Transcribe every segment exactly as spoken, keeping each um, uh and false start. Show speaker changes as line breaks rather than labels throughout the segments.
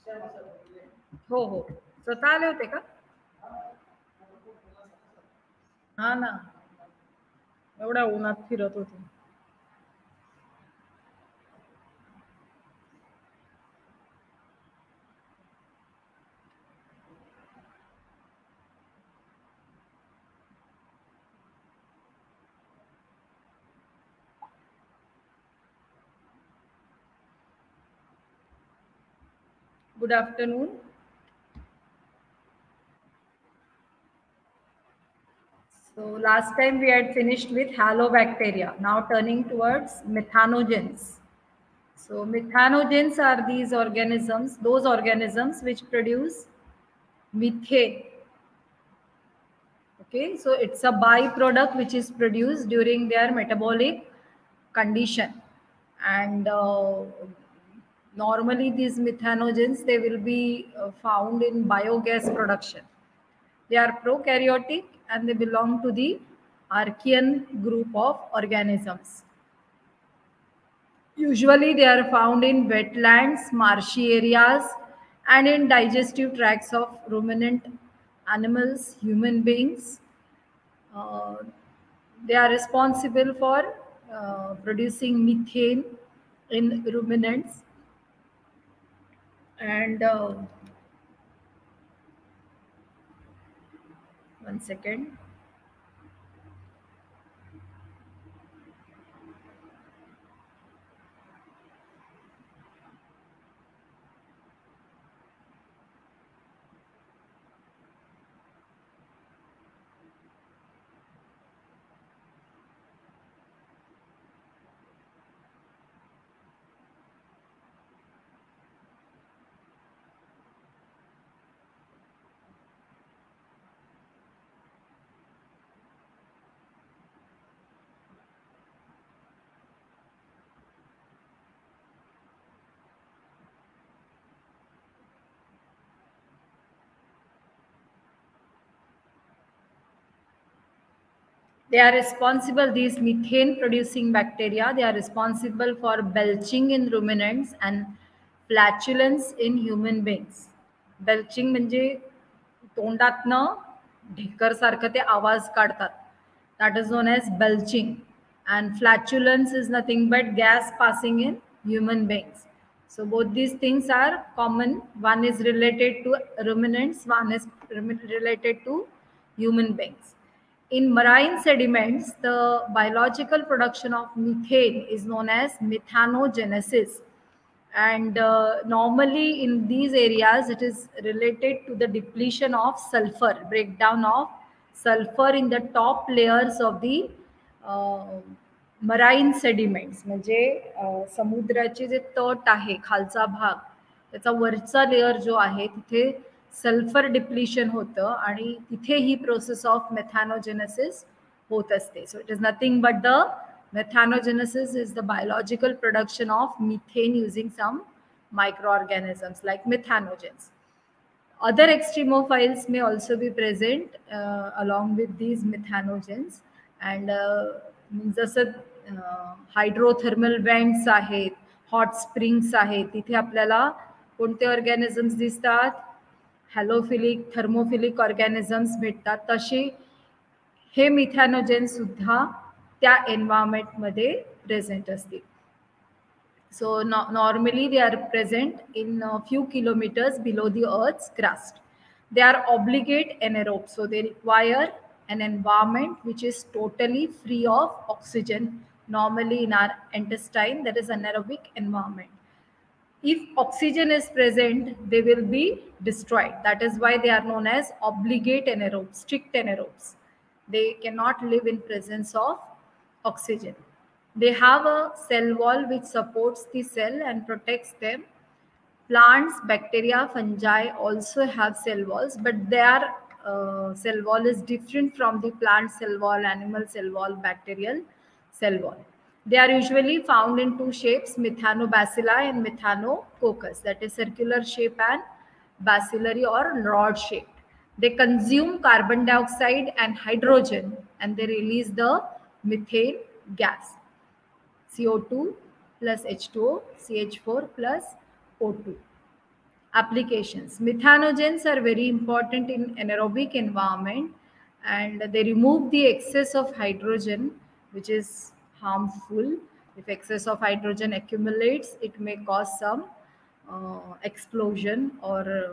हो हो स्वतः आले होते का? हा ना, एवढ्या उन्हात फिरत होते. Good afternoon. So last time we had finished with halobacteria. Now turning towards methanogens. So methanogens are these organisms, those organisms which produce methane. Okay, so it's a byproduct which is produced during their metabolic condition. And uh, normally these methanogens, they will be uh, found in biogas production. They are prokaryotic and they belong to the Archean group of organisms. Usually they are found in wetlands, marshy areas, and in digestive tracts of ruminant animals, human beings. Uh, they are responsible for uh, producing methane in ruminants. And uh, one second. They are responsible, these methane producing bacteria, they are responsible for belching in ruminants and flatulence in human beings. Belching म्हणजे तोंडातनं ढेकर सारखं ते आवाज काढतात. That is known as belching. And flatulence is nothing but gas passing in human beings. So both these things are common. One is related to ruminants, one is related to human beings. In marine sediments, the biological production of methane is known as methanogenesis. And uh, normally in these areas, it is related to the depletion of sulfur, breakdown of sulfur in the top layers of the uh, marine sediments. म्हणजे समुद्राचे जे तट आहे खालचा भाग, त्याचा वरचा layer जो आहे तिथे सल्फर डिप्लिशन होतं आणि तिथे ही प्रोसेस ऑफ मेथॅनोजेनेसिस होत असते. So it is nothing but the methanogenesis is the biological production of methane using some microorganisms like methanogens. Other extremophiles may also be present uh, along with these methanogens. And uh, जसं hydrothermal vents आहेत, hot springs आहेत, तिथे आपल्याला कोणते organisms दिसतात? हॅलोफिलिक, thermophilic organisms भेटतात. तसे हे methanogen सुद्धा त्या एन्व्हायरमेंटमध्ये प्रेझेंट असतील. So no, normally they are present in a few kilometers below the Earth's crust. They are obligate anaerobes, so they require an environment which is totally free of oxygen. Normally in our intestine, there is anaerobic environment. If oxygen is present, they will be destroyed. That is why they are known as obligate anaerobes, strict anaerobes. They cannot live in presence of oxygen. They have a cell wall which supports the cell and protects them. Plants, bacteria, fungi also have cell walls, but their uh, cell wall is different from the plant cell wall, animal cell wall, bacterial cell wall. They are usually found in two shapes, methanobacilli and methanococcus, that is circular shape and bacillary or rod shaped. They consume carbon dioxide and hydrogen and they release the methane gas. C O two plus H two O, C H four plus O two. Applications. Methanogens are very important in anaerobic environment, and they remove the excess of hydrogen, which is harmful. If excess of hydrogen accumulates, it may cause some uh, explosion, or uh,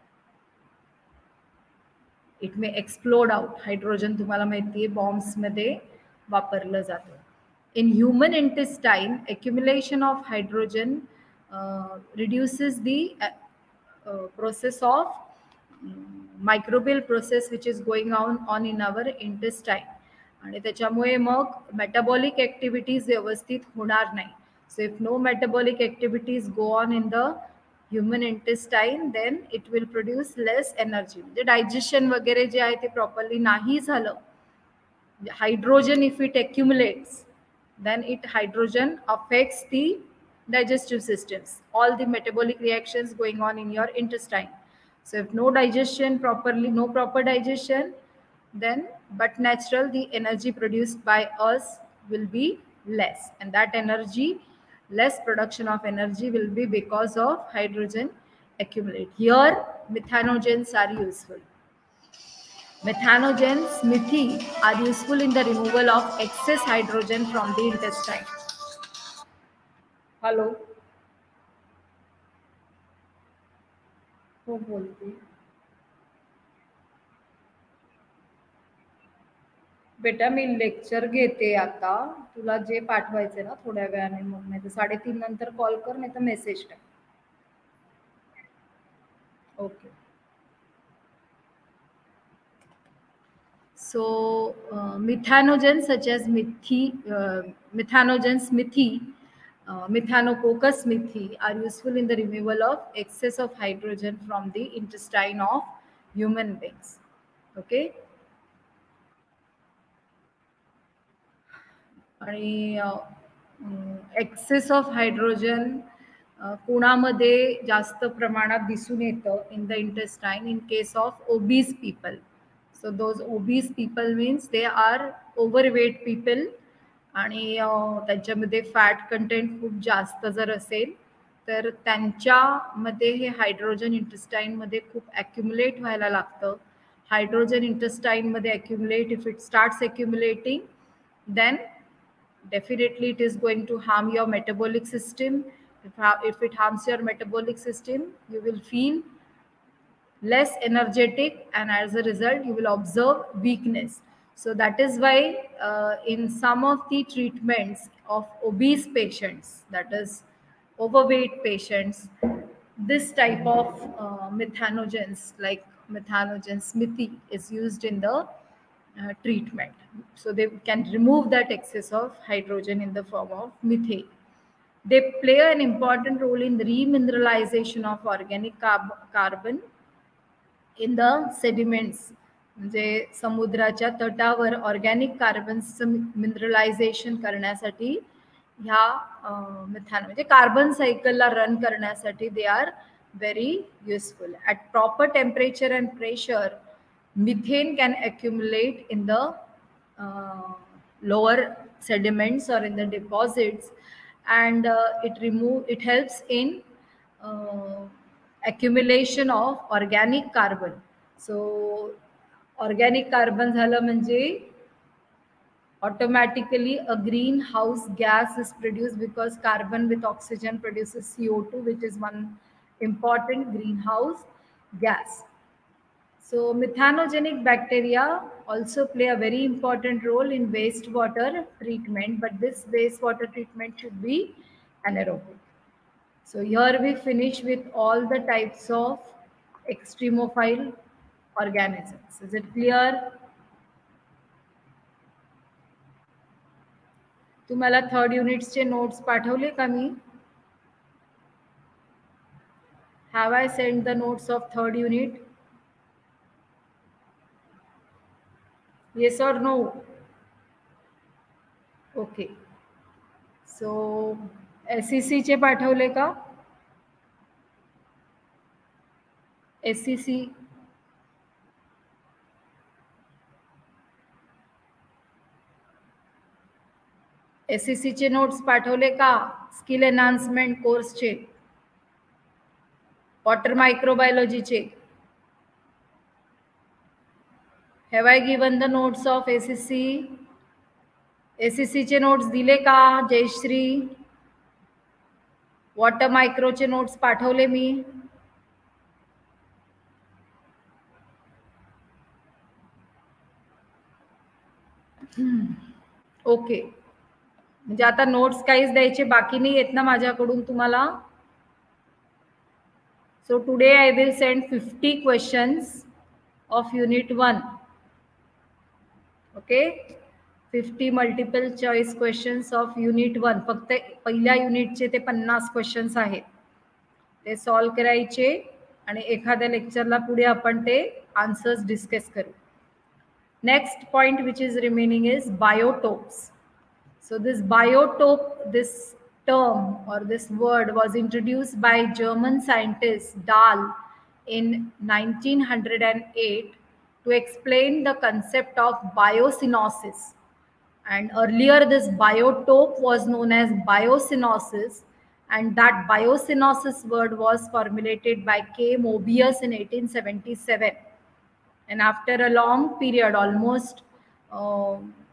it may explode out. Hydrogen तुम्हाला माहिती आहे bombs मध्ये वापरलं जातं. In human intestine, accumulation of hydrogen uh, reduces the uh, uh, process of um, microbial process which is going on on in our intestine, आणि त्याच्यामुळे मग metabolic activities व्यवस्थित होणार नाही. So if no metabolic activities go on in the human intestine, then it will produce less energy. म्हणजे digestion वगैरे जे आहे ते प्रॉपरली नाही झालं, hydrogen if it accumulates, then it hydrogen affects the digestive systems, all the metabolic reactions going on in your intestine. So if no digestion properly, no proper digestion, then but natural the energy produced by us will be less, and that energy, less production of energy will be because of hydrogen accumulate. Here methanogens are useful. Methanogens, methi, are useful in the removal of excess hydrogen from the intestine. Hello. हो बोलते. बेटा मी lecture घेते आता, तुला जे पाठवायचे ना थोड्या वेळाने, मग नाही तर साडेतीन नंतर कॉल कर, नाही तर मेसेज टाक. Okay. So uh, methanogens such as methi, uh, methanogens methi, uh, Methanococcus methi are useful in the removal of excess of hydrogen from the intestine of human beings. Okay. आणि excess of hydrogen कोणामध्ये जास्त प्रमाणात दिसून येतं in the intestine, in case of obese people. So those obese people means they are overweight people, आणि त्यांच्यामध्ये fat content खूप जास्त जर असेल तर त्यांच्यामध्ये हे हायड्रोजन इंटेस्टाईनमध्ये खूप ॲक्युमुलेट व्हायला लागतं. हायड्रोजन इंटेस्टाईनमध्ये accumulate, if it starts accumulating, then definitely it is going to harm your metabolic system. If, if it harms your metabolic system, you will feel less energetic, and as a result you will observe weakness. So that is why uh, in some of the treatments of obese patients, that is overweight patients, this type of uh, methanogens like methanogens methi is used in the uh, treatment. So they can remove that excess of hydrogen in the form of methane. They play an important role in the remineralization of organic carb carbon in the sediments. म्हणजे समुद्राच्या तटावर organic कार्बनचं मिनरलायझेशन करण्यासाठी ह्या मिथॅन म्हणजे carbon सायकलला run करण्यासाठी they are very useful. At proper temperature and pressure, methane can accumulate in the uh, lower sediments or in the deposits, and uh, it remove it helps in uh, accumulation of organic carbon. So organic carbon झालं म्हणजे automatically a greenhouse gas is produced, because carbon with oxygen produces C O two, which is one important greenhouse gas. So methanogenic bacteria also play a very important role in wastewater treatment, but this wastewater treatment should be anaerobic. So here we finish with all the types of extremophile organisms. Is it clear? तुम्हाला third युनिट्सचे notes पाठवले का मी? Have I sent the notes of third unit? Yes or no? Okay. So S E C चे पाठवले का? S E C S E C चे notes पाठवले का? स्किल एनहान्समेंट कोर्सचे वॉटर मायक्रोबायोलॉजीचे have I given the notes of S S C S S सीचे notes दिले का जयश्री? वॉटर मायक्रोचे नोट्स पाठवले मी. ओके, म्हणजे आता नोट्स काहीच द्यायचे बाकी नाही आहेत ना माझ्याकडून तुम्हाला. So today I will send fifty questions of unit one. Okay, fifty multiple choice questions of unit one. फक्त पहिल्या युनिटचे ते पन्नास क्वेश्चन्स आहेत, ते सॉल्व करायचे आणि एखाद्या लेक्चरला पुढे आपण ते आन्सर्स डिस्कस करू. Next point which is remaining is biotopes. So this biotope, this term or this word was introduced by German scientist Dahl in nineteen oh eight to explain the concept of biocenosis. And earlier this biotope was known as biocenosis, and that biocenosis word was formulated by K. Mobius in eighteen seventy-seven. And after a long period, almost uh,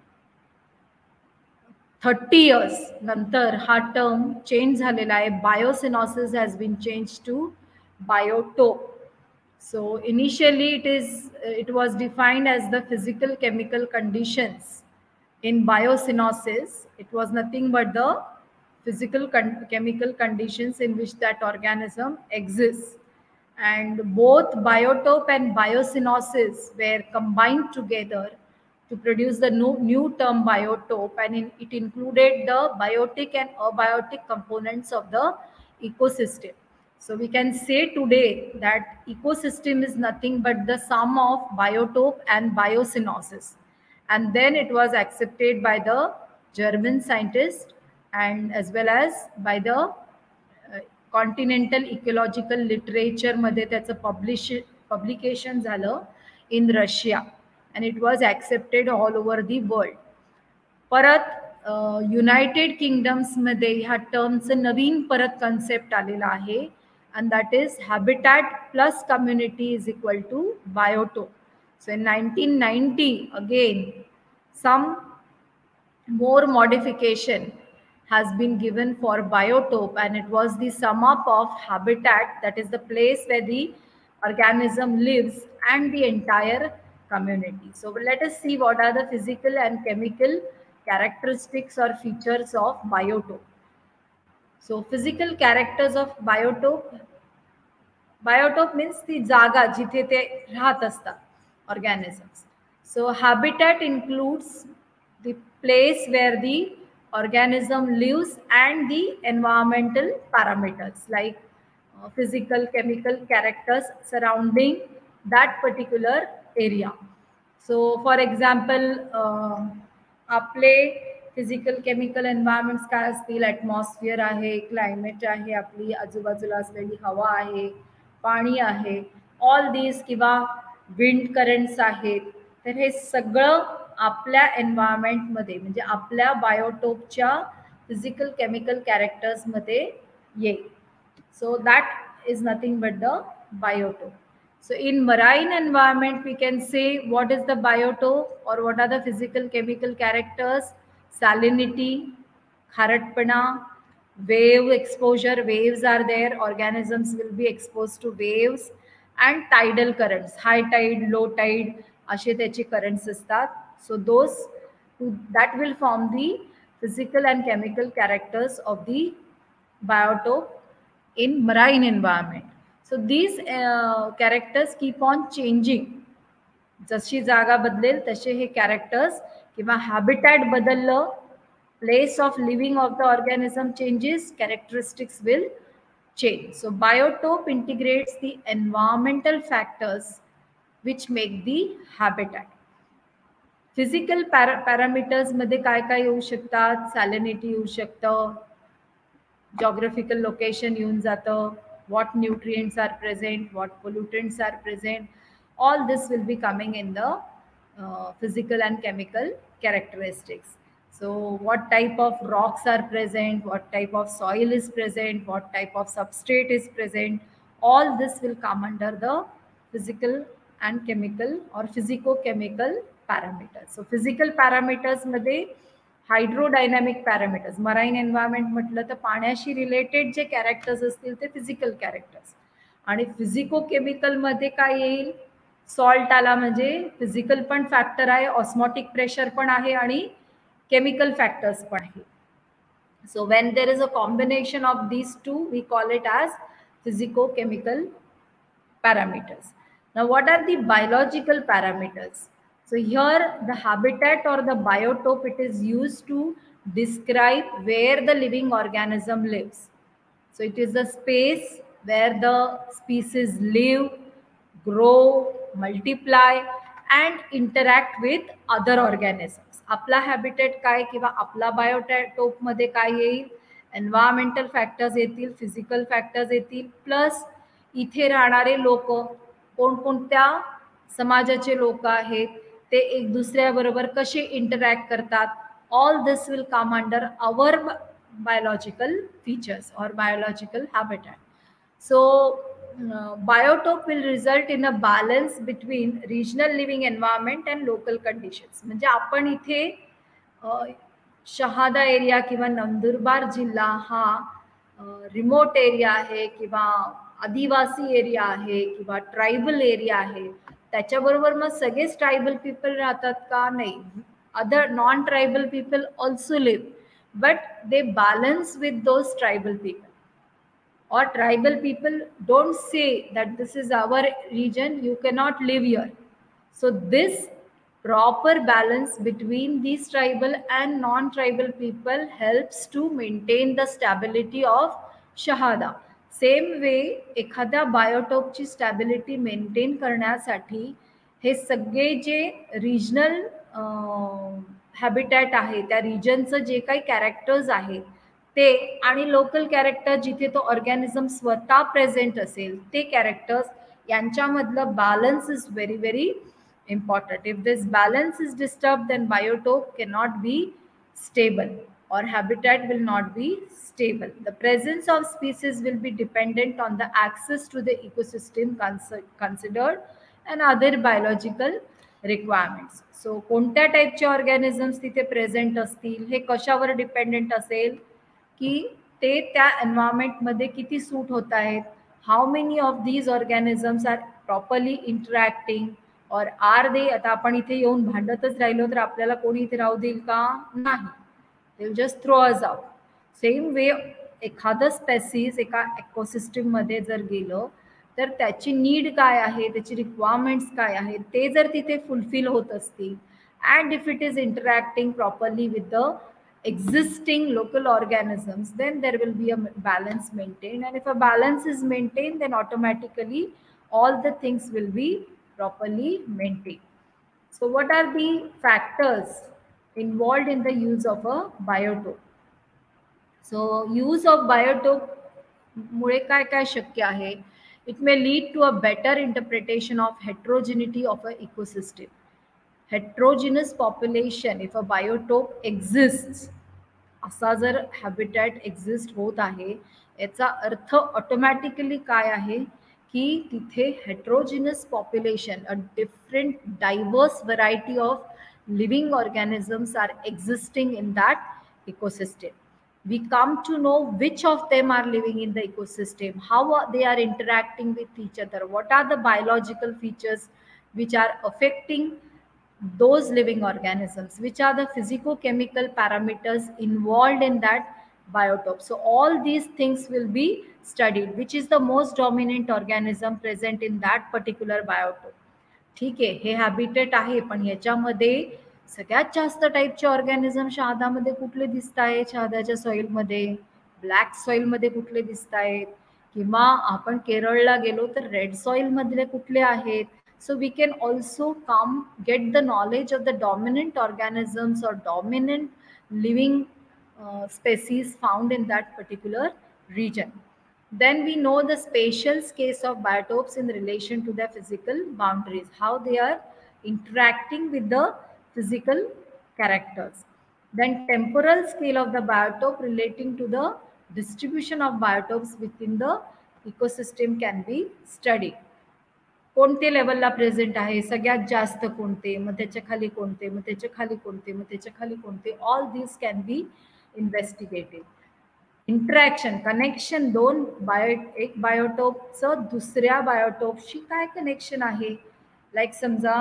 thirty years नंतर हा term change झालेला आहे. Biocoenosis has been changed to biotope. So initially it is it was defined as the physical chemical conditions in biocenosis. It was nothing but the physical con- chemical conditions in which that organism exists. And both biotope and biocenosis were combined together to produce the new, new term biotope, and in, it included the biotic and abiotic components of the ecosystem. So we can say today that ecosystem is nothing but the sum of biotope and biocenosis. And then it was accepted by the German scientist and as well as by the continental ecological लिटरेचरमध्ये त्याचं publish publication झालं in Russia, and it was accepted all over the world. परत united किंगडम्समध्ये ह्या टर्मचं नवीन परत concept आलेला आहे, and that is habitat plus community is equal to biotope. So in nineteen ninety again some more modification has been given for biotope, and it was the sum up of habitat, that is the place where the organism lives, and the entire community. So let us see what are the physical and chemical characteristics or features of biotope. So physical characters of biotope. Biotope means ती जागा जिथे ते राहत असतात organisms. So habitat includes the place where the organism lives and the environmental parameters like uh, physical chemical characters surrounding that particular area. So for example uh, आपले physical chemical environments काय असतील? Atmosphere आहे, climate आहे, आपली आजूबाजूला असलेली हवा आहे, पाणी आहे, ऑल दीज, किंवा विंड करंट्स आहेत. तर हे सगळं आपल्या एन्व्हायरमेंटमध्ये म्हणजे आपल्या बायोटोपच्या फिजिकल केमिकल कॅरेक्टर्समध्ये येईल. So that is nothing but the biotope. So in marine environment, we can say what is the biotope or what are the physical chemical characters? Salinity, kharatpana, wave exposure, waves are there, organisms will be exposed to waves, and tidal currents, high tide, low tide, ashe त्याचे currents असतात. So those that will form the physical and chemical characters of the biotope in marine environment. So these uh, characters keep on changing. जशी जागा बदलेल तसे हे characters किंवा habitat बदललं, place of living of the organism changes, characteristics will change. So biotope integrates the environmental factors which make the habitat. Physical para parameters मध्ये काय काय येऊ शकतात? सॅलिनिटी येऊ शकतं, geographical location येऊन जातं, what nutrients are present, what pollutants are present, all this will be coming in the uh, physical and chemical characteristics. So what type of rocks are present, what type of soil is present, what type of substrate is present, all this will come under the physical and chemical or physico-chemical parameters. So physical parameters मध्ये हायड्रोडायनॅमिक parameters, marine environment म्हटलं तर पाण्याशी related जे characters असतील ते physical characters, आणि physico केमिकलमध्ये काय येईल, सॉल्ट आला म्हणजे फिजिकल पण फॅक्टर आहे, ऑस्मॉटिक प्रेशर पण आहे आणि केमिकल फॅक्टर्स पण आहे. So when there is a combination of these two we call it as physico chemical parameters. Now what are the biological parameters? So here the habitat or the biotope, it is used to describe where the living organism lives. So it is the space where the species live, grow, multiply and interact with other organisms. आपला habitat काय किंवा आपला biotope मध्ये काय येईल, environmental factors येतील, physical factors येतील, plus इथे राहणारे लोक कोणकोणत्या समाजाचे लोक आहेत, ते एक दुसऱ्याबरोबर कसे इंटरॅक्ट करतात, all this will come under our biological features और biological habitat. So biotope will result in a balance between regional living environment and local conditions. म्हणजे आपण इथे शहादा एरिया किंवा नंदुरबार जिल्हा हा रिमोट एरिया आहे किंवा आदिवासी एरिया आहे किंवा ट्रायबल एरिया आहे, त्याच्याबरोबर मग सगळेच ट्रायबल पीपल राहतात का? नाही. Other non tribal people also live, but they balance with those tribal people. Or tribal people don't say that this is our region, you cannot live here. So this proper balance between these tribal and non-tribal people helps to maintain the stability of Shahada. Same way एखाद्या बायोटोपची stability maintain करण्यासाठी हे सगळे जे regional habitat आहे, त्या रिजनचं जे काही characters आहेत ते, आणि लोकल कॅरेक्टर जिथे तो ऑर्गॅनिझम स्वतः प्रेझेंट असेल ते कॅरेक्टर्स, यांच्यामधलं balance is very very important. If this balance is disturbed, then biotope cannot be stable or habitat will not be stable. The presence of species will be dependent on the access to the ecosystem considered and other biological requirements. So कोणत्या टाइपचे organisms तिथे present असतील हे कशावर dependent असेल की ते त्या एन्व्हायरमेंटमध्ये किती suit होत आहेत, how many of these organisms are properly interacting और आर दे. आता आपण इथे येऊन भांडतच राहिलो तर आपल्याला कोणी इथे राहू देईल का? नाही. They will just throw us out. Same way एखादं स्पेसिस एका इकोसिस्टममध्ये जर गेलं तर त्याची नीड काय आहे, त्याची रिक्वायरमेंट्स काय आहेत, ते जर तिथे फुलफिल होत असतील and if it is interacting properly with the existing local organisms, then there will be a balance maintained, and if a balance is maintained, then automatically all the things will be properly maintained. So what are the factors involved in the use of a biotope? So use of biotope मुळे काय काय शक्य आहे? It may lead to a better interpretation of heterogeneity of a ecosystem. Heterogeneous population, if a biotope exists, असा जर habitat exist होत आहे, याचा अर्थ ऑटोमॅटिकली काय आहे की तिथे heterogeneous population, a different diverse variety of living organisms are existing in that ecosystem. We come to know which of them are living in the ecosystem, how they are interacting with each other, what are the biological features which are affecting those living organisms, which are the physico-chemical parameters involved in that biotope. So all these things will be studied, which is the most dominant organism present in that particular biotope. ठीक आहे, हे habitat आहे, पण याच्यामध्ये सगळ्यात जास्त टाईपचे organism शहादामध्ये कुठले दिसत आहेत? शहादाच्या सॉइलमध्ये ब्लॅक सॉइलमध्ये कुठले दिसत आहेत, किंवा आपण केरळला गेलो तर रेड सॉइल मधले कुठले आहेत? So we can also come get the knowledge of the dominant organisms or dominant living uh, species found in that particular region. Then we know the spatial case of biotopes in relation to their physical boundaries, how they are interacting with the physical characters. Then temporal scale of the biotope relating to the distribution of biotopes within the ecosystem can be study. कोणते लेवलला present आहे, सगळ्यात जास्त कोणते, मग त्याच्या खाली कोणते, मग त्याच्या खाली कोणते, मग त्याच्या खाली कोणते, all this can be investigated. Interaction, connection, दोन बायो एक बायोटोपचं दुसऱ्या बायोटोपशी काय कनेक्शन आहे. लाईक समजा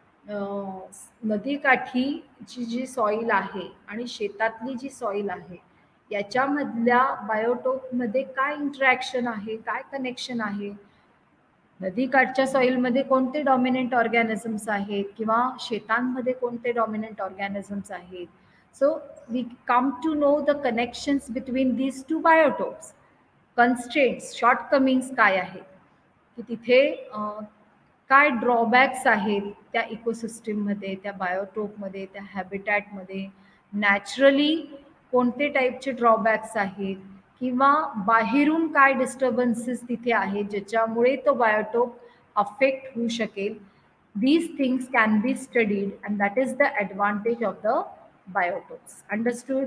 नदीकाठीची जी सॉईल आहे आणि शेतातली जी सॉईल आहे याच्यामधल्या बायोटोपमध्ये काय इंटरॅक्शन आहे, काय कनेक्शन आहे. नदीकाठच्या सॉईलमध्ये कोणते डॉमिनंट ऑर्गॅनिझम्स आहेत किंवा शेतांमध्ये कोणते डॉमिनंट ऑर्गॅनिझम्स आहेत. So we come to know the connections between these two biotopes. Constraints, shortcomings काय आहेत, की तिथे काय ड्रॉबॅक्स आहेत त्या इकोसिस्टममध्ये, त्या बायोटोपमध्ये, त्या हॅबिटॅटमध्ये. नॅचरली कोणते टाईपचे ड्रॉबॅक्स आहेत किंवा बाहेरून काय डिस्टर्बन्सेस तिथे आहेत ज्याच्यामुळे तो बायोटोप अफेक्ट होऊ शकेल. These things can be studied and that is the advantage of the biotopes. Understood?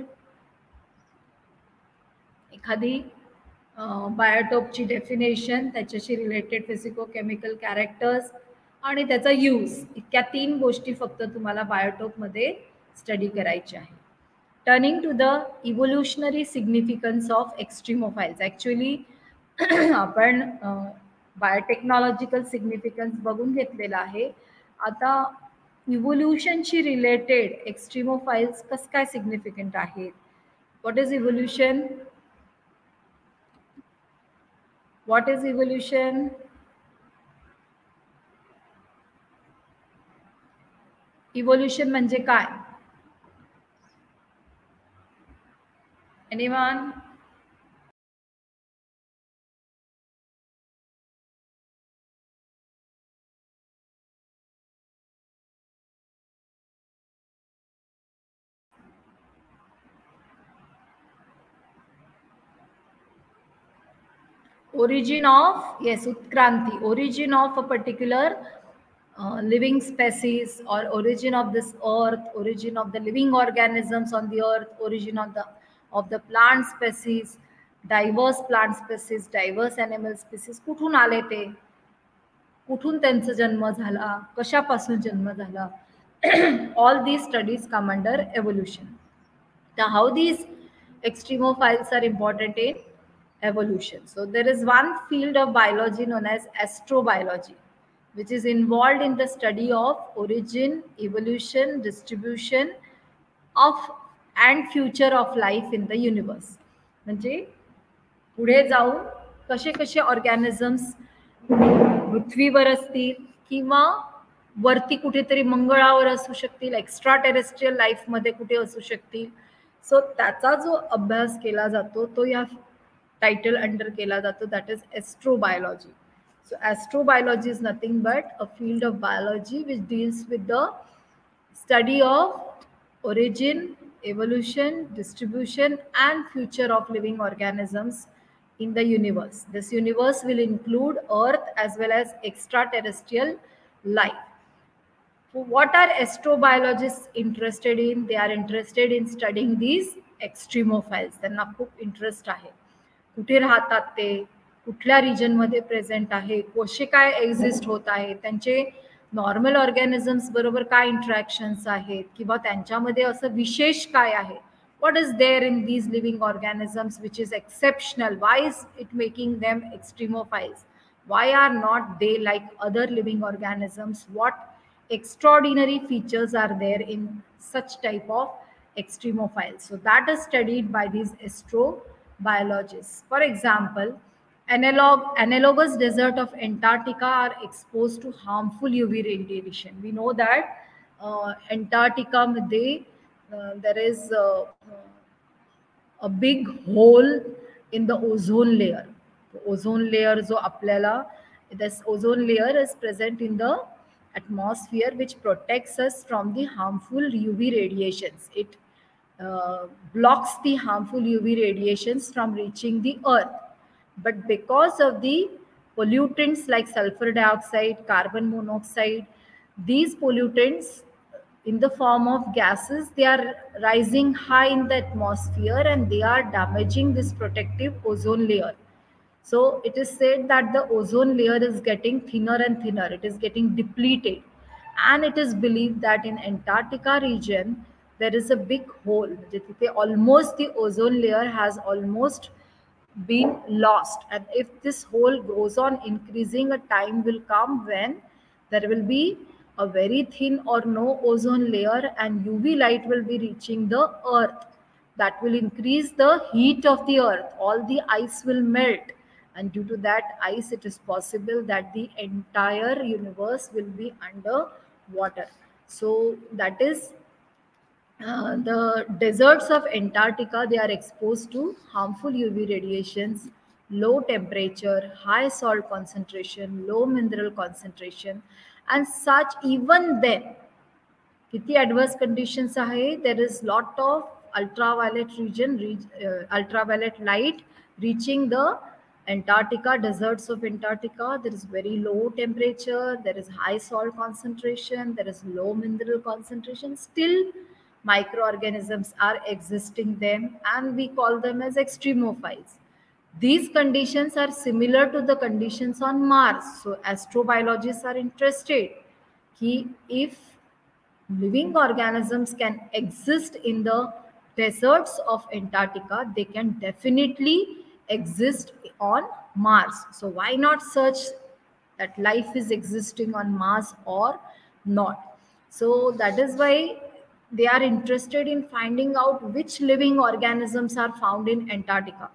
एखादी बायोटोपची डेफिनेशन, त्याच्याशी रिलेटेड फिजिको केमिकल कॅरेक्टर्स आणि त्याचा यूज, इतक्या तीन गोष्टी फक्त तुम्हाला बायोटोपमध्ये स्टडी करायच्या आहे. Turning to the evolutionary significance of extremophiles. Actually आपण बायोटेक्नॉलॉजिकल सिग्निफिकन्स बघून घेतलेला आहे. आता इव्होल्युशनशी रिलेटेड एक्स्ट्रीमोफाइल्स कसं काय सिग्निफिकंट आहेत. What is evolution? What is evolution? Evolution म्हणजे काय? Anyone? Origin of, yes, Utkranti, origin of a particular uh, living species or origin of this earth, origin of the living organisms on the earth, origin of the of the plant species, diverse plant species, diverse animal species. कुठून आले ते, कुठून त्यांचा जन्म झाला, कशापासून जन्म झाला. All these studies come under evolution. Now how these extremophiles are important in evolution. So there is one field of biology known as astrobiology, which is involved in the study of origin, evolution, distribution of and future of life in the universe. म्हणजे पुढे जाऊन कसे कसे organisms पृथ्वीवर असतील किंवा वरती कुठेतरी मंगळावर असू शकतील, एक्स्ट्रा टेरेस्ट्रियल लाईफमध्ये कुठे असू शकतील. सो त्याचा जो अभ्यास केला जातो तो या टाइटल अंडर केला जातो, that is astrobiology. So astrobiology is nothing but a field of biology which deals with the study of origin, evolution, distribution and future of living organisms in the universe. This universe will include Earth as well as extraterrestrial life. What are astrobiologists interested in? They are interested in studying these extremophiles. त्यांना खूप interest आहे कुठे राहतात ते, कुठल्या रिजनमध्ये present आहे, कसे काय एक्झिस्ट होत आहे, त्यांचे नॉर्मल ऑर्गॅनिझम्स बरोबर काय इंटरॅक्शन्स आहेत किंवा त्यांच्यामध्ये असं विशेष काय आहे. What is there in these living organisms which is exceptional? Why is it making them extremophiles? Why are not they like other living organisms? What extraordinary features are there in such type of extremophiles? So that is studied by these astrobiologists. For example, analog analogous desert of Antarctica are exposed to harmful U V radiation. We know that uh, Antarctica मध्ये uh, there is uh, a big hole in the ozone layer. The ozone layer जो आपल्याला, this ozone layer is present in the atmosphere which protects us from the harmful U V radiations. It uh, blocks the harmful U V radiations from reaching the earth. But because of the pollutants like sulfur dioxide, carbon monoxide, these pollutants in the form of gases, they are rising high in the atmosphere and they are damaging this protective ozone layer. So it is said that the ozone layer is getting thinner and thinner. It is getting depleted. And it is believed that in Antarctica region, there is a big hole. जिथे almost the ozone layer has almost been lost. And if this hole goes on increasing, a time will come when there will be a very thin or no ozone layer and U V light will be reaching the earth. That will increase the heat of the earth. All the ice will melt, and due to that ice, it is possible that the entire universe will be under water. So that is uh, the deserts of Antarctica. They are exposed to harmful U V radiations, low temperature, high salt concentration, low mineral concentration, and such. Even then, किती adverse conditions आहे, there is lot of ultraviolet region, uh, ultraviolet light reaching the Antarctica, deserts of Antarctica. There is very low temperature, there is high salt concentration, there is low mineral concentration. Still, microorganisms are existing them, and we call them as extremophiles. These conditions are similar to the conditions on Mars. So astrobiologists are interested कि if living organisms can exist in the deserts of Antarctica, they can definitely exist on Mars. So why not search that life is existing on Mars or not? So that is why they are interested in finding out which living organisms are found in Antarctica.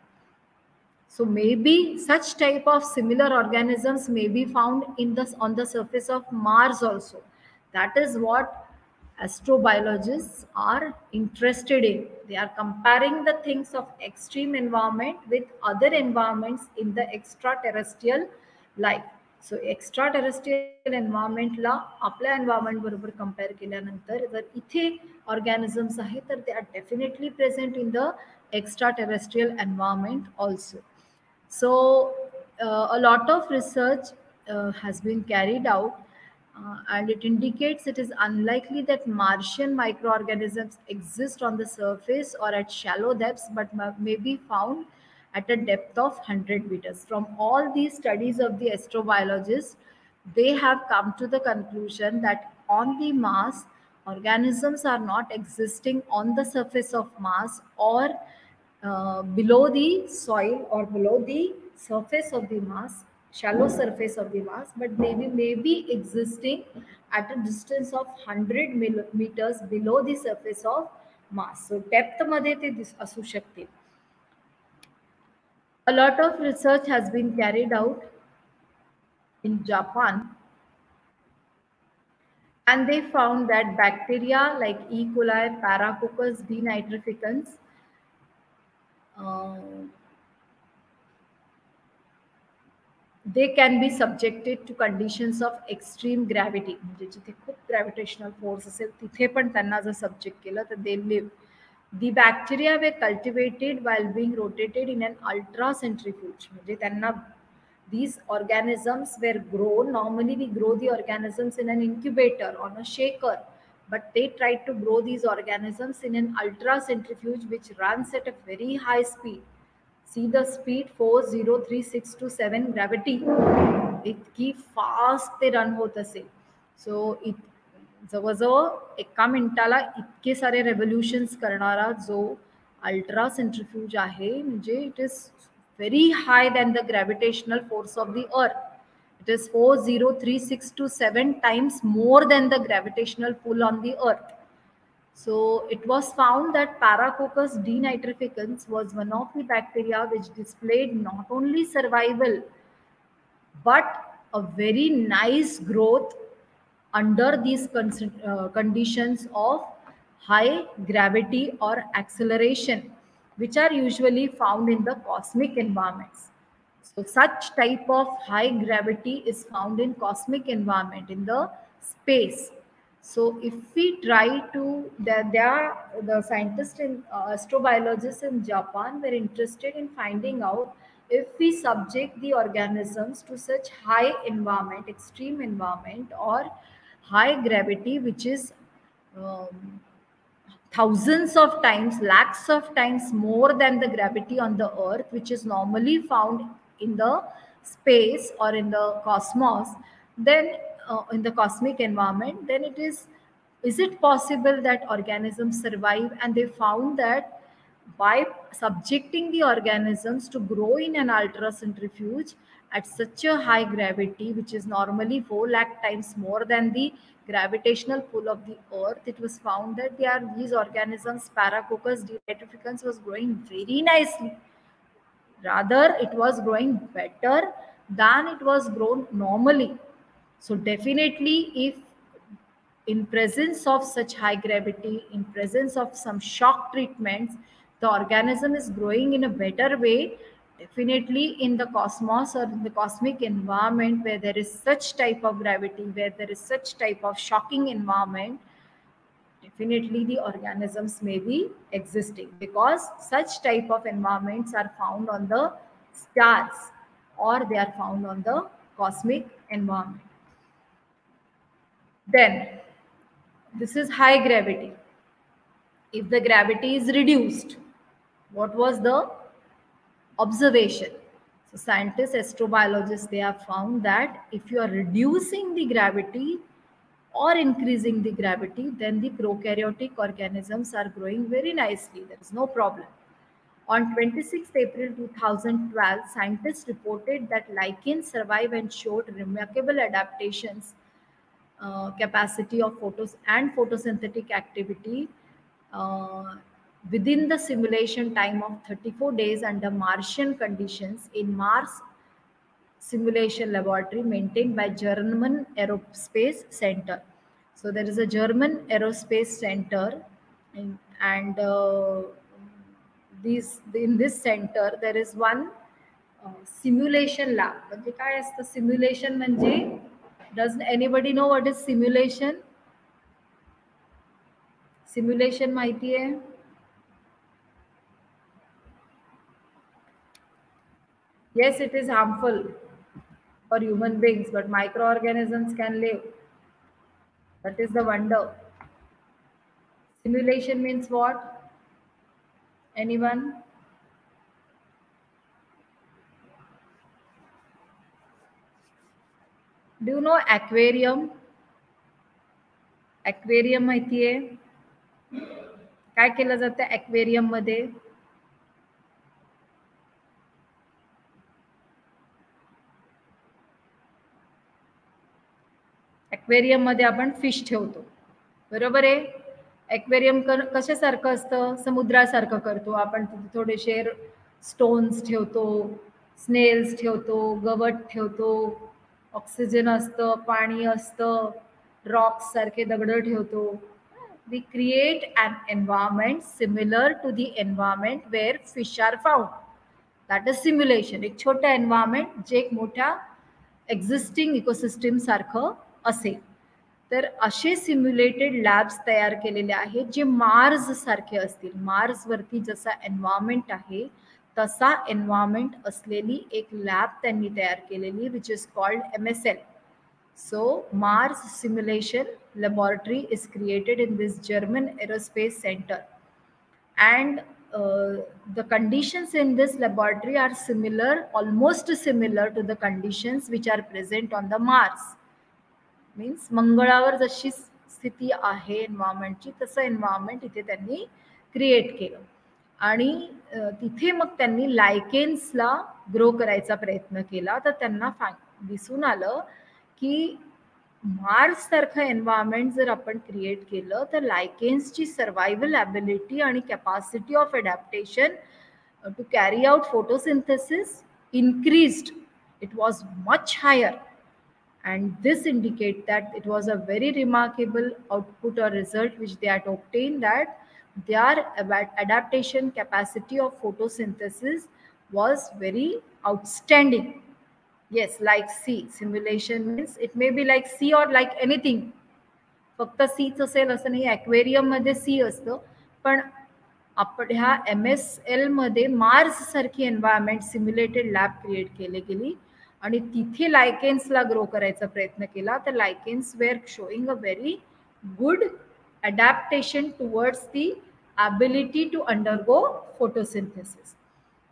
So maybe such type of similar organisms may be found in the on the surface of Mars also. That is what astrobiologists are interested in. They are comparing the things of extreme environment with other environments in the extraterrestrial life. So extraterrestrial environment ला आपल्या environment बरोबर compare केल्यानंतर जर इथे organisms आहेत तर they are definitely present in the extraterrestrial environment also. So uh, a lot of research uh, has been carried out, uh, and it indicates it is unlikely that Martian microorganisms exist on the surface or at shallow depths, but may be found at a depth of one hundred meters. From all these studies of the astrobiologists, they have come to the conclusion that on the Mars, organisms are not existing on the surface of Mars or uh, below the soil or below the surface of the Mars, shallow surface of the Mars, but they may be existing at a distance of one hundred meters below the surface of Mars. So depth मध्ये ते असू शकते. A lot of research has been carried out in Japan, and they found that bacteria like E. coli, Paracoccus b nitrificans, uh, they can be subjected to conditions of extreme gravity. म्हणजे जिथे खूप gravitational force असेल तिथे पण त्यांना जर subject केलं तर they live. The bacteria were cultivated while being rotated in an ultracentrifuge. म्हणजे त्यांना these organisms were grown. Normally we grow the organisms in an incubator on a shaker, but they tried to grow these organisms in an ultracentrifuge which runs at a very high speed. See the speed four zero three six two seven gravity. इतकी fast ते run होत असेल. सो इत जवळजवळ एका मिनिटाला इतके सारे रेव्होल्युशन्स करणारा जो अल्ट्रा सेंट्रिफ्यूज आहे, म्हणजे it is very high than the gravitational force of the earth. It is four zero three six two seven times more than the gravitational pull on the earth. So it was found that Paracoccus d nitrificans was one of the bacteria which displayed not only survival but a very nice growth under these uh, conditions of high gravity or acceleration, which are usually found in the cosmic environments. So such type of high gravity is found in cosmic environment, in the space. So if we try to, there, there are the scientists and uh, astrobiologists in Japan were interested in finding out if we subject the organisms to such high environment, extreme environment or high gravity, which is um, thousands of times, lakhs of times more than the gravity on the earth, which is normally found in the space or in the cosmos, then uh, in the cosmic environment, then it is is it possible that organisms survive? And they found that by subjecting the organisms to grow in an ultracentrifuge at such a high gravity, which is normally four lakh times more than the gravitational pull of the earth, it was found that they are, these organisms, Paracoccus denitrificans, was growing very nicely. Rather, it was growing better than it was grown normally. So definitely, if in presence of such high gravity, in presence of some shock treatments, the organism is growing in a better way. Definitely in the cosmos or in the cosmic environment where there is such type of gravity, where there is such type of shocking environment, definitely the organisms may be existing, because such type of environments are found on the stars or they are found on the cosmic environment. Then this is high gravity. If the gravity is reduced, what was the observation? So scientists, astrobiologists, they have found that if you are reducing the gravity or increasing the gravity, then the prokaryotic organisms are growing very nicely. There is no problem. On twenty-sixth April two thousand twelve, scientists reported that lichens survive and showed remarkable adaptations, uh, capacity of photos and photosynthetic activity uh, within the simulation time of thirty-four days under Martian conditions in Mars Simulation Laboratory maintained by German Aerospace Center. So there is a German Aerospace Center, in, and uh, these in this center there is one uh, simulation lab. म्हणजे काय असतं simulation म्हणजे? Does anybody know what is simulation? Simulation माहिती आहे? Yes, it is harmful for human beings, but microorganisms can live. That is the wonder. Simulation means what? Anyone? Do you know aquarium? Aquarium माहिती आहे? काय केलं जातं aquarium मध्ये? Aquarium मध्ये आपण फिश ठेवतो, बरोबर आहे. ॲक्वेरियम कशासारखं असतं? समुद्रासारखं करतो आपण. तिथे थोडेसे स्टोन्स ठेवतो, स्नेल्स ठेवतो, गवत ठेवतो, ऑक्सिजन असतं, पाणी असतं, रॉक्स सारखे दगड ठेवतो. We create an environment similar to the environment where fish are found. That is simulation. एक छोटं एन्व्हायरमेंट जे एक मोठ्या एक्झिस्टिंग इकोसिस्टीम सारखं असेल. तर असे सिम्युलेटेड लॅब्स तयार केलेले आहेत जे मार्स सारखे असतील. मार्सवरती जसा एन्व्हायरमेंट आहे तसा एन्व्हायरमेंट असलेली एक लॅब त्यांनी तयार केलेली, which is called M S L. So Mars simulation laboratory is created in this German aerospace centre, and uh, the conditions in this laboratory are similar, almost similar to the conditions which are present on the Mars. Means मंगळावर जशी स्थिती आहे एन्व्हायरमेंटची तसं environment इथे त्यांनी create केलं. आणि तिथे मग त्यांनी लायकेन्सला ग्रो करायचा प्रयत्न केला. तर त्यांना दिसून आलं की मार्स सारखं एन्व्हायरमेंट जर आपण क्रिएट केलं तर लायकेन्सची सर्वायवल ॲबिलिटी आणि capacity of adaptation to carry out photosynthesis increased. It was much higher, and this indicate that it was a very remarkable output or result which they had obtained, that their adaptation capacity of photosynthesis was very outstanding. Yes, like sea. Simulation means it may be like sea or like anything. फक्त सीच असेल असं नाही. Aquarium मध्ये सी असतं, पण आपण ह्या M S L मध्ये मार्स सारखी एन्व्हायरमेंट सिम्युलेटेड लॅब क्रिएट केली गेली आणि तिथे लायकेन्सला ग्रो करायचा प्रयत्न केला. तर lichens were showing a very good adaptation towards the ability to undergo photosynthesis.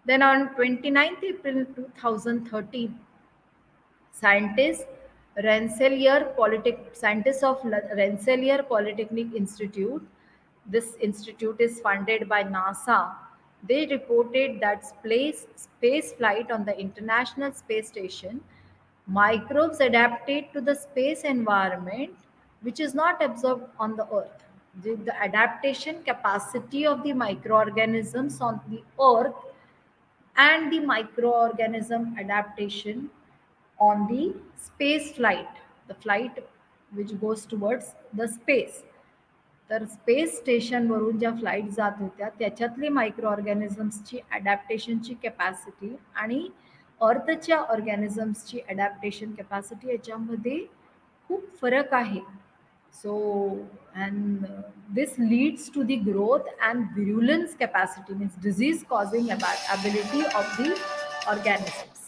Then on twenty-ninth April two thousand thirteen, scientists Rensselaer Polytech scientists of Rensselaer Polytechnic Institute, this institute is funded by NASA. They reported that space space flight on the International Space Station, microbes adapted to the space environment which is not absorbed on the earth. The, the adaptation capacity of the microorganisms on the earth and the microorganism adaptation on the space flight, the flight which goes towards the space. तर space स्टेशनवरून ज्या flight जात होत्या त्याच्यातली micro ऑर्गॅनिझम्सची ॲडॅप्टेशनची capacity आणि अर्थच्या ऑर्गॅनिझम्सची adaptation capacity याच्यामध्ये खूप फरक आहे. So, and uh, this leads to the growth and virulence capacity, means disease causing ability of the organisms.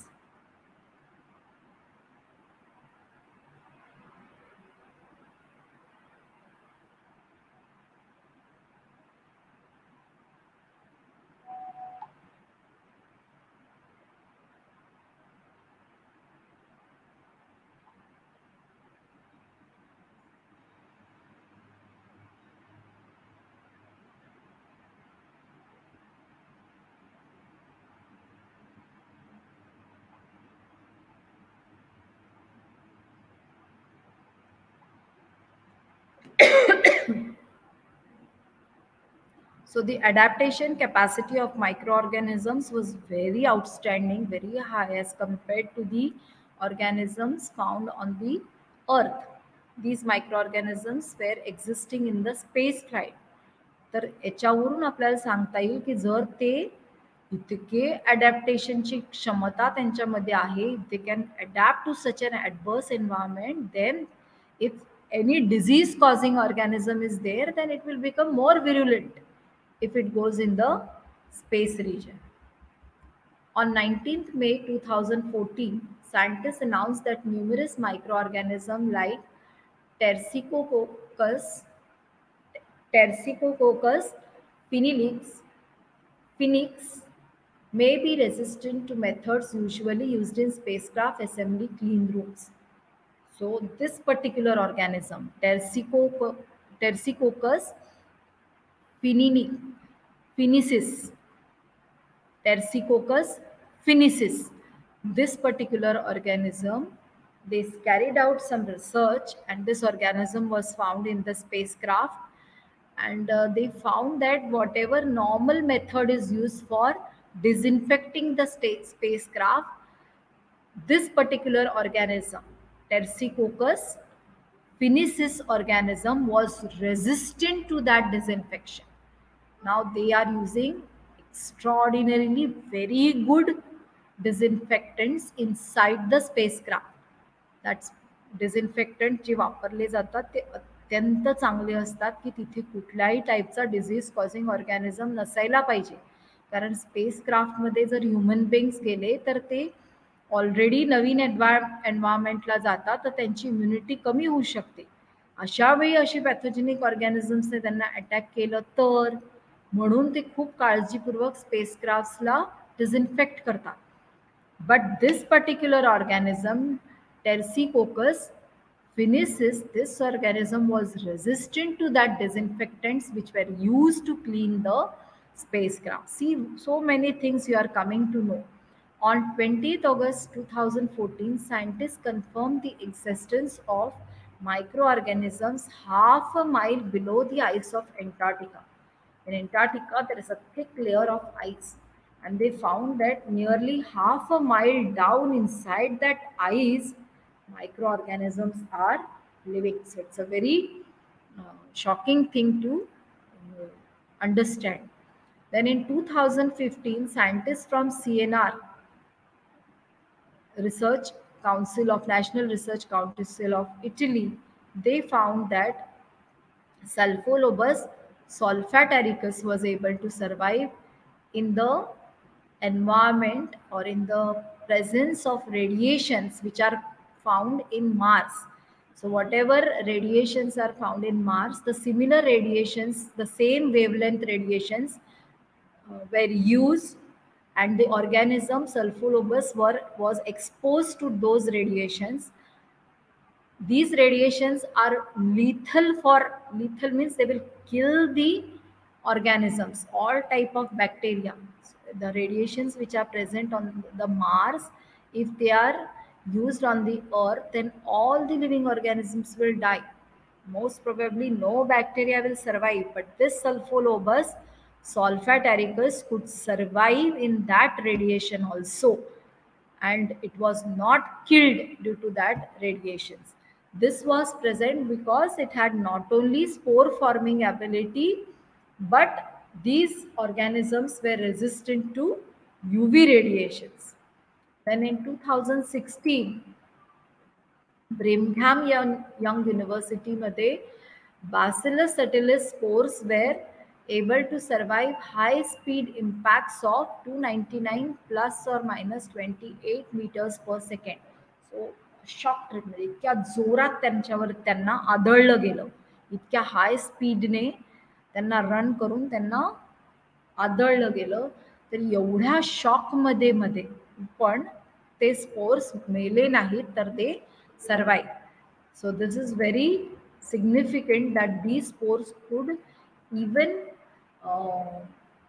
So the adaptation capacity of microorganisms was very outstanding, very high as compared to the organisms found on the earth. These microorganisms were existing in the space flight. तर याच्यावरून आपल्याला सांगता येईल की जर ते इतके अडॅप्टेशनची क्षमता त्यांच्यामध्ये आहे, they can adapt to such an adverse environment, then if any disease causing organism is there, then it will become more virulent if it goes in the space region. On nineteenth May two thousand fourteen, scientists announced that numerous microorganisms like Tersicoccus, Tersicoccus phoenix, phoenix may be resistant to methods usually used in spacecraft assembly clean rooms. So this particular organism, Tersicoccus phoenicis, Tersicoccus phoenicis, this particular organism, they carried out some research and this organism was found in the spacecraft, and uh, they found that whatever normal method is used for disinfecting the spacecraft, this particular organism, Tersicoccus phoenicis organism, was resistant to that disinfection. Now they are using extraordinarily very good disinfectants inside the spacecraft. That's disinfectant जे वापरले जातात ते अत्यंत चांगले असतात की तिथे कुठल्याही टाईपचा डिझीज कॉझिंग ऑर्गॅनिझम नसायला पाहिजे, कारण स्पेसक्राफ्टमध्ये जर ह्युमन बिंग्स गेले तर ते ऑलरेडी नवीन एन्व्हाय एन्व्हायरमेंटला जातात, तर त्यांची इम्युनिटी कमी होऊ शकते. अशा वेळी अशी पॅथोजेनिक ऑर्गॅनिझम्सने त्यांना अटॅक केलं तर, म्हणून ते खूप काळजीपूर्वक स्पेसक्राफ्ट्सला डिझिन्फेक्ट करतात. But this particular organism Tersicoccus phoenicis, this organism was resistant to that disinfectants which were used to clean the spacecraft. See, so many things you are coming to know. On twentieth August two thousand fourteen, scientists confirmed the existence of microorganisms half a mile below the ice of Antarctica. In Antarctica, there is a thick layer of ice, and they found that nearly half a mile down inside that ice, microorganisms are living. So it's a very uh, shocking thing to uh, understand. Then in two thousand fifteen, scientists from C N R, Research Council of National Research Council of Italy, they found that Sulfolobus solfataricus was able to survive in the environment or in the presence of radiations which are found in Mars. So whatever radiations are found in Mars, the similar radiations, the same wavelength radiations uh, were used and the organism Sulfolobus were was exposed to those radiations. These radiations are lethal. For lethal means they will kill the organisms, all type of bacteria. The radiations which are present on the Mars, if they are used on the earth, then all the living organisms will die. Most probably no bacteria will survive, but this Sulfolobus sulfataricus could survive in that radiation also, and it was not killed due to that radiations. This was present because it had not only spore forming ability, but these organisms were resistant to U V radiations. Then in two thousand sixteen, Brigham Young, Young University मध्ये Bacillus subtilis spores were able to survive high speed impacts of two ninety-nine plus or minus twenty-eight meters per second. So shock treatment, इतक्या जोरात त्यांच्यावर त्यांना आदळलं गेलं, इतक्या हाय स्पीडने त्यांना run करून त्यांना आदळलं गेलं. तर एवढ्या शॉकमध्ये मध्ये पण ते स्पोर्स मेले नाहीत, तर ते survive. So this is very significant that these spores could even uh,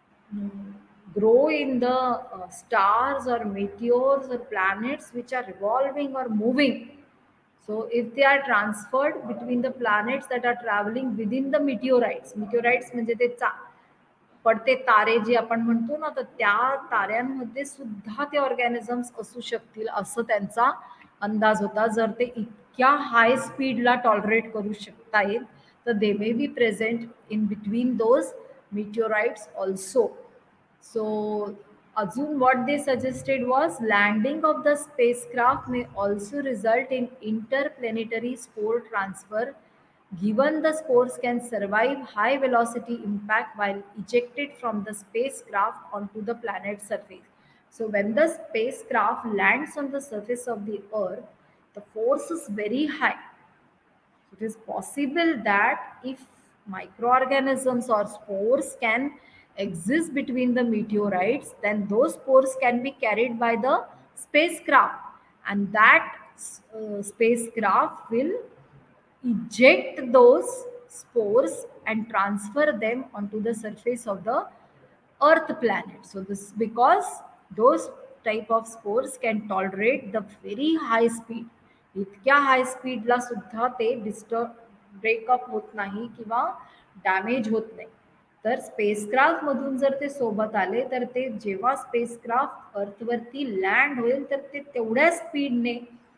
grow in the uh, stars or meteors or planets which are revolving or moving. So if they are transferred between the planets that are traveling within the meteorites, meteorites म्हणजे ते पडते तारे जे आपण म्हणतो ना, तर त्या ताऱ्यांमध्ये सुद्धा ते ऑर्गॅनिझम्स असू शकतील असं त्यांचा अंदाज होता. जर ते इतक्या हाय स्पीडला टॉलरेट करू शकता येईल, तर they may be present in between those meteorites also. So अजून what they suggested was landing of the spacecraft may also result in interplanetary spore transfer, given the spores can survive high velocity impact while ejected from the spacecraft onto the planet's surface. So when the spacecraft lands on the surface of the earth, the force is very high. It is possible that if microorganisms or spores can exist between the meteorites, then those spores can be carried by the spacecraft, and that uh, spacecraft will eject those spores and transfer them onto the surface of the earth planet. So this because those type of spores can tolerate the very high speed. इतक्या हाय स्पीडला सुद्धा ते disturb breakup होत नाही किंवा damage होत नाही. तर spacecraft मधून जर ते सोबत आले, तर ते जेव्हा स्पेसक्राफ्ट अर्थवरती लँड होईल, तर ते तेवढ्या स्पीडने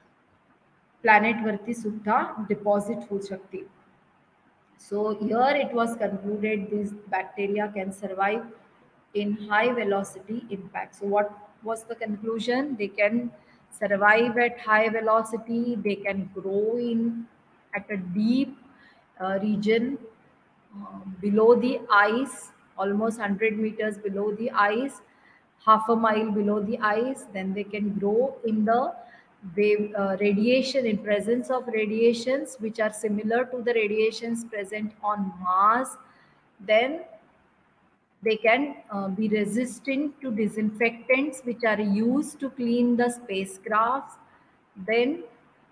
प्लॅनेटवरती सुद्धा डिपॉझिट होऊ शकतील. So here it was concluded these bacteria can survive in high velocity impact. So what was the conclusion? They can survive at high velocity, they can grow in at a deep uh, region uh, below the ice, almost one hundred meters below the ice, half a mile below the ice. Then they can grow in the wave uh, radiation, in presence of radiations which are similar to the radiations present on Mars. Then they can uh, be resistant to disinfectants which are used to clean the spacecrafts. Then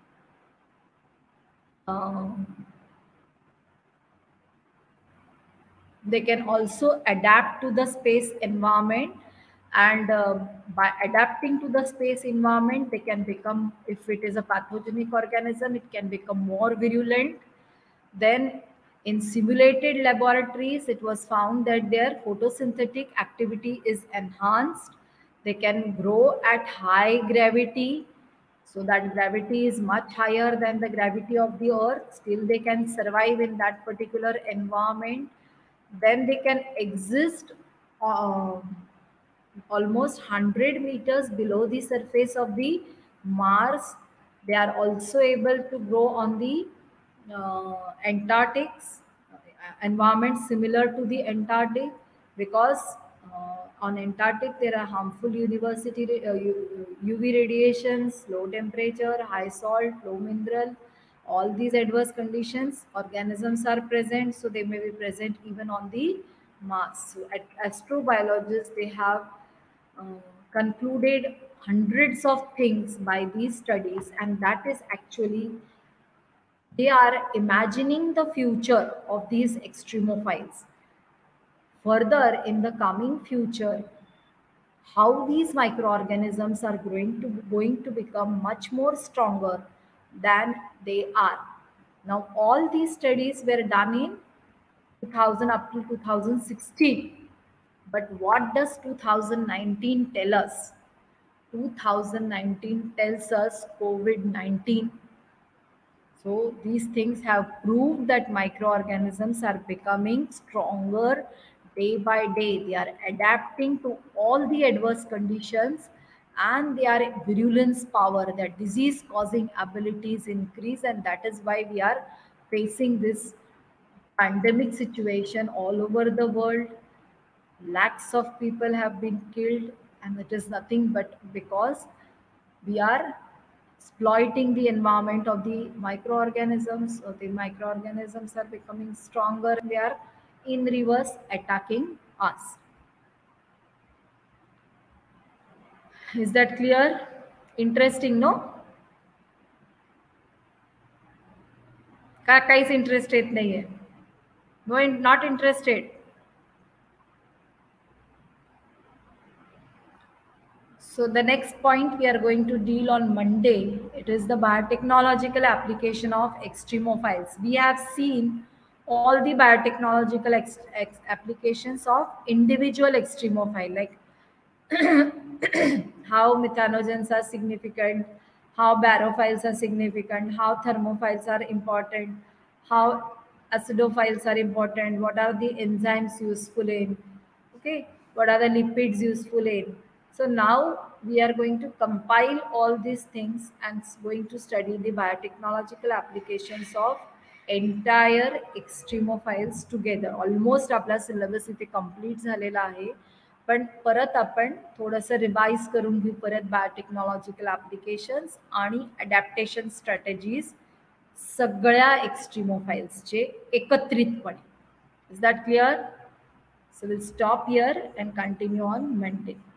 um, they can also adapt to the space environment, and uh, by adapting to the space environment, they can become, if it is a pathogenic organism, it can become more virulent. Then in simulated laboratories, it was found that their photosynthetic activity is enhanced. They can grow at high gravity, so that gravity is much higher than the gravity of the earth. Still they can survive in that particular environment. Then they can exist uh, almost one hundred meters below the surface of the Mars. They are also able to grow on the uh, Antarctic's uh, environment similar to the Antarctic, because uh, on Antarctic there are harmful university uh, U V radiations, low temperature, high salt, low mineral. All these adverse conditions, organisms are present, so they may be present even on the Mars. So at astrobiologists, they have uh, concluded hundreds of things by these studies, and that is actually they are imagining the future of these extremophiles. Further, in the coming future, how these microorganisms are going to going to become much more stronger than they are. Now, all these studies were done in two thousand up to two thousand sixteen. But what does two thousand nineteen tell us? two thousand nineteen tells us COVID nineteen. So these things have proved that microorganisms are becoming stronger day by day. They are adapting to all the adverse conditions and their virulence power, their disease causing abilities increase, and that is why we are facing this pandemic situation all over the world. Lakhs of people have been killed, and it is nothing but because we are exploiting the environment of the microorganisms. So the microorganisms are becoming stronger, they are in reverse attacking us. Is that clear? Interesting, no? का काहीच interest येत नाहीये. No, not interested. So the next point we are going to deal on Monday, it is the biotechnological application of extremophiles. We have seen all the biotechnological ex ex applications of individual extremophile, like how methanogens are significant, how barophiles are significant, how thermophiles are important, how acidophiles are important, what are the enzymes useful in, okay, what are the lipids useful in. So now we are going to compile all these things and going to study the biotechnological applications of entire extremophiles together. Almost आपला syllabus इथे complete झालेला आहे, पण परत आपण थोडंसं revise करून घेऊ परत बायोटेक्नॉलॉजिकल ॲप्लिकेशन्स आणि अडॅप्टेशन स्ट्रॅटेजीज सगळ्या एक्स्ट्रीमोफाइल्सचे एकत्रितपणे. Is that clear? So we'll stop here and continue on Monday.